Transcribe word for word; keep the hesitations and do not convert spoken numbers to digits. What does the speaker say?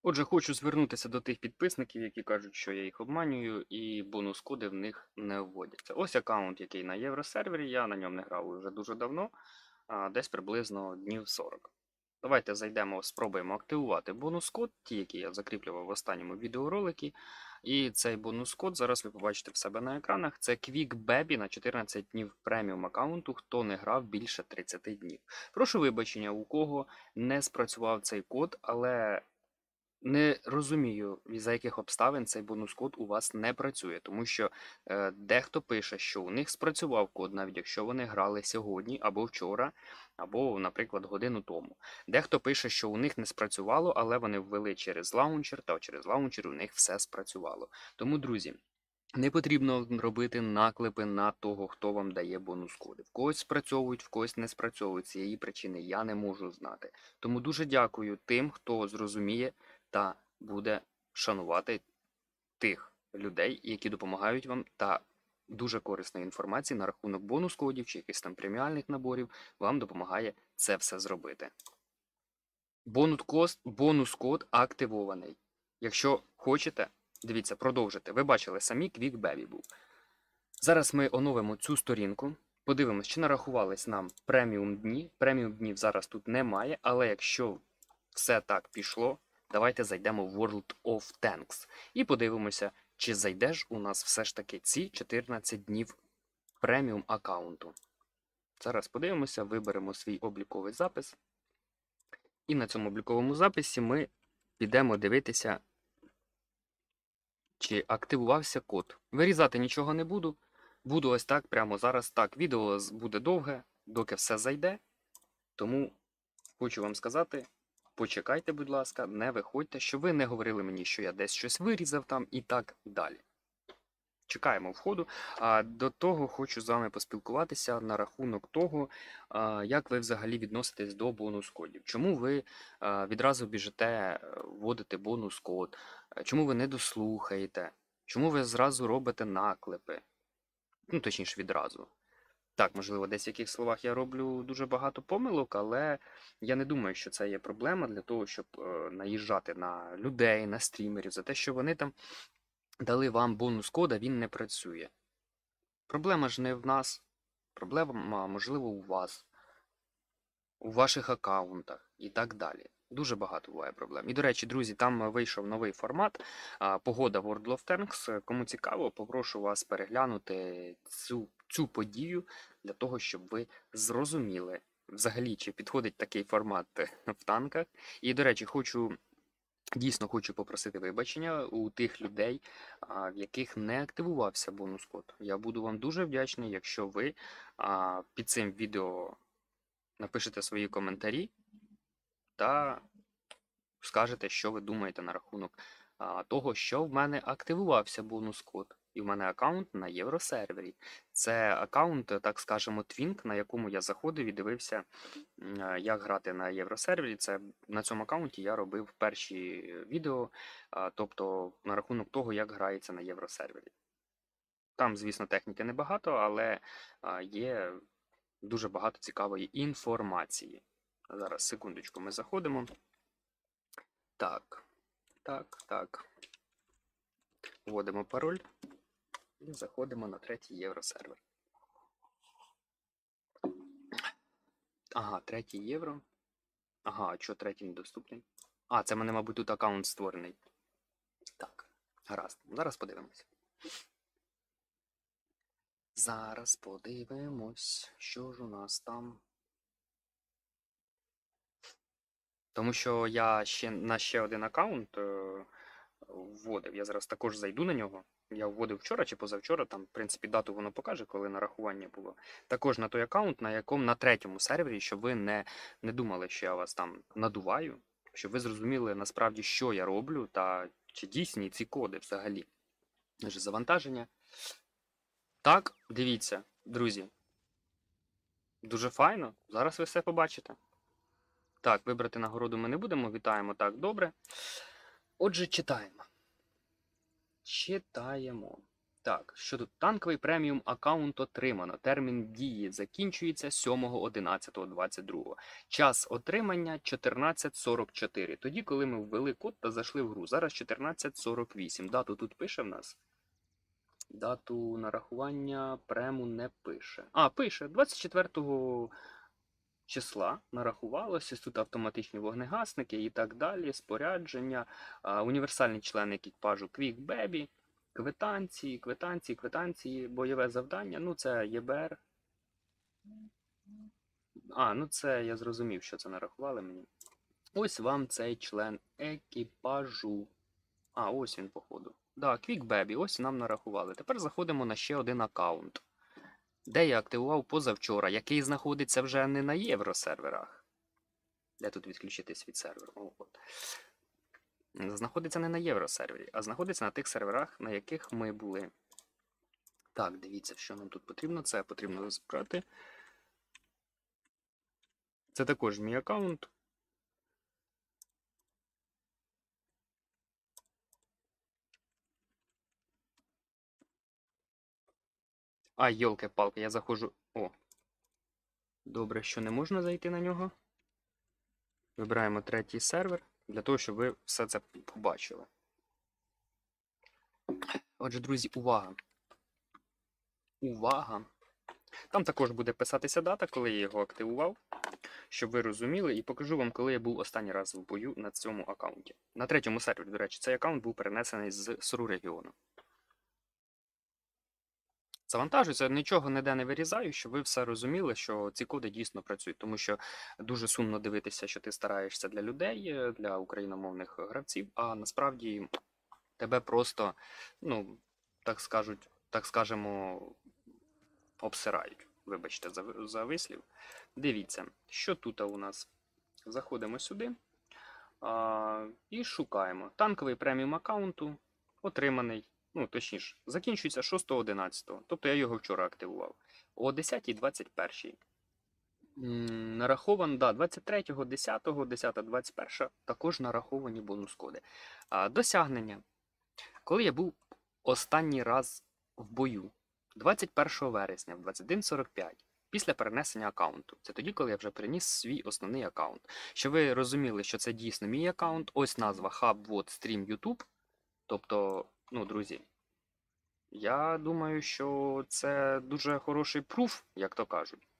Отже, хочу звернутися до тих підписників, які кажуть, що я їх обманюю, і бонус-коди в них не вводяться. Ось аккаунт, який на євросервері, я на ньому не грав вже дуже давно, а, десь приблизно днів сорок. Давайте зайдемо, спробуємо активувати бонус-код, ті, які я закріплював в останньому відеороликі. І цей бонус-код зараз ви побачите в себе на екранах. Це QuickBaby на чотирнадцять днів преміум аккаунту, хто не грав більше тридцяти днів. Прошу вибачення, у кого не спрацював цей код, але не розумію, за яких обставин цей бонус-код у вас не працює, тому що е, дехто пише, що у них спрацював код, навіть якщо вони грали сьогодні або вчора, або, наприклад, годину тому. Дехто пише, що у них не спрацювало, але вони ввели через лаунчер, та через лаунчер у них все спрацювало. Тому, друзі, не потрібно робити наклепи на того, хто вам дає бонус-коди. В когось спрацьовують, в когось не спрацьовують. Цієї причини я не можу знати. Тому дуже дякую тим, хто зрозуміє та буде шанувати тих людей, які допомагають вам, та дуже корисна інформація на рахунок бонус-кодів чи якихось там преміальних наборів вам допомагає це все зробити. Бонус-код бонус-код активований. Якщо хочете, дивіться, продовжите. Ви бачили самі, QuickBaby був. Зараз ми оновимо цю сторінку. Подивимось, чи нарахувались нам преміум дні. Преміум днів зараз тут немає, але якщо все так пішло, давайте зайдемо в World of Tanks і подивимося, чи зайде ж у нас все ж таки ці чотирнадцять днів преміум аккаунту. Зараз подивимося, виберемо свій обліковий запис. І на цьому обліковому записі ми підемо дивитися, чи активувався код. Вирізати нічого не буду. Буду ось так прямо зараз. Так, відео буде довге, доки все зайде. Тому хочу вам сказати, почекайте, будь ласка, не виходьте, щоб ви не говорили мені, що я десь щось вирізав там і так далі. Чекаємо входу. А до того хочу з вами поспілкуватися на рахунок того, як ви взагалі відноситесь до бонус-кодів. Чому ви відразу біжите вводити бонус-код? Чому ви не дослухаєте? Чому ви зразу робите наклепи? Ну, точніше, відразу. Так, можливо, десь в яких словах я роблю дуже багато помилок, але я не думаю, що це є проблема для того, щоб наїжджати на людей, на стрімерів, за те, що вони там дали вам бонус код, а він не працює. Проблема ж не в нас. Проблема, можливо, у вас, у ваших аккаунтах і так далі. Дуже багато буває проблем. І, до речі, друзі, там вийшов новий формат «Погода World of Tanks». Кому цікаво, попрошу вас переглянути цю, цю подію для того, щоб ви зрозуміли, взагалі, чи підходить такий формат в танках. І, до речі, хочу... Дійсно хочу попросити вибачення у тих людей, в яких не активувався бонус-код. Я буду вам дуже вдячний, якщо ви під цим відео напишете свої коментарі та скажете, що ви думаєте на рахунок того, що в мене активувався бонус-код. І в мене аккаунт на євросервері. Це аккаунт, так скажемо, Twink, на якому я заходив і дивився, як грати на євросервері. Це на цьому аккаунті я робив перші відео, тобто на рахунок того, як грається на євросервері. Там, звісно, техніки небагато, але є дуже багато цікавої інформації. Зараз, секундочку, ми заходимо. Так, так, так. Вводимо пароль. І заходимо на третій євросервер. Ага, третій євро. Ага, а чого третій недоступний? А, це в мене, мабуть, тут аккаунт створений. Так, гаразд. Зараз подивимось. Зараз подивимось, що ж у нас там. Тому що я ще на ще один аккаунт е, вводив. Я зараз також зайду на нього. Я вводив вчора чи позавчора, там, в принципі, дату воно покаже, коли нарахування було. Також на той аккаунт, на якому на третьому сервері, щоб ви не, не думали, що я вас там надуваю, щоб ви зрозуміли насправді, що я роблю, та чи дійсні ці коди взагалі. Отже, завантаження. Так, дивіться, друзі. Дуже файно. Зараз ви все побачите. Так, вибрати нагороду ми не будемо. Вітаємо, так, добре. Отже, читаємо. Читаємо. Так, що тут? Танковий преміум аккаунт отримано. Термін дії закінчується сьомого одинадцятого двадцять другого. Час отримання чотирнадцять сорок чотири. Тоді, коли ми ввели код та зайшли в гру. Зараз чотирнадцять сорок вісім. Дату тут пише в нас. Дату нарахування прему не пише. А, пише. двадцять четвертого числа нарахувалося. Тут автоматичні вогнегасники і так далі. Спорядження. Універсальний член екіпажу Quick Baby. Квитанції, квитанції, квитанції, бойове завдання. Ну, це ЄБР. А, ну це я зрозумів, що це нарахували мені. Ось вам цей член екіпажу. А, ось він, походу. Да, Quick Baby, ось нам нарахували. Тепер заходимо на ще один аккаунт, де я активував позавчора, який знаходиться вже не на євросерверах. Де тут відключитись від серверу? О, от. Знаходиться не на євросервері, а знаходиться на тих серверах, на яких ми були. Так, дивіться, що нам тут потрібно. Це потрібно збирати. Це також мій аккаунт. А, йолки-палки, я заходжу. О. Добре, що не можна зайти на нього. Вибираємо третій сервер, для того, щоб ви все це побачили. Отже, друзі, увага. Увага! Там також буде писатися дата, коли я його активував, щоб ви розуміли, і покажу вам, коли я був останній раз в бою на цьому аккаунті. На третьому сервері, до речі, цей аккаунт був перенесений з СРУ регіону. Завантажується, нічого ніде не вирізаю, щоб ви все розуміли, що ці коди дійсно працюють, тому що дуже сумно дивитися, що ти стараєшся для людей, для україномовних гравців, а насправді тебе просто, ну, так скажуть, так скажемо, обсирають. Вибачте за, за вислів. Дивіться, що тут у нас. Заходимо сюди а, і шукаємо. Танковий преміум аккаунту отриманий. Ну, точніше, закінчується шостого одинадцятого. Тобто я його вчора активував. О десятій двадцять першій. Нараховано, да, двадцять третього десятого, десяте двадцять перше також нараховані бонус-коди. А, досягнення. Коли я був останній раз в бою, двадцять першого вересня в двадцять один сорок п'ять, після перенесення аккаунту. Це тоді, коли я вже переніс свій основний аккаунт. Щоб ви розуміли, що це дійсно мій аккаунт, ось назва HubWord Stream YouTube. Тобто, ну, друзі, я думаю, що це дуже хороший пруф, як то кажуть.